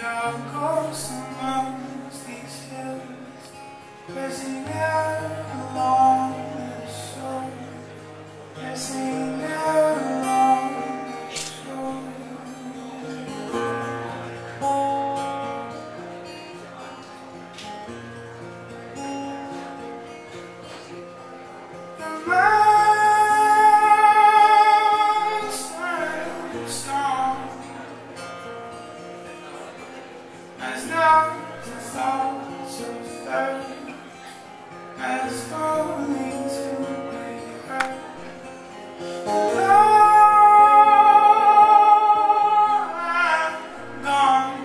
are ghosts amongst these hills, pressing out along the shore, pressing out along the shore. The mind's storm as not the thoughts of thirst, as only to be heard. Though I'm gone,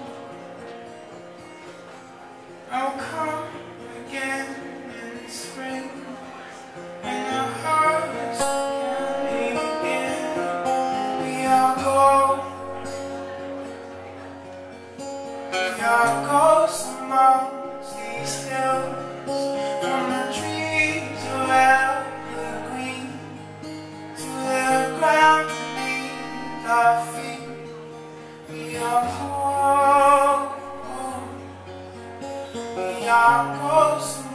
I'll come again in spring, and our hearts can begin. We are gold. We are ghosts amongst these hills, from the trees of evergreen to the ground beneath our feet. We are gold. We are ghosts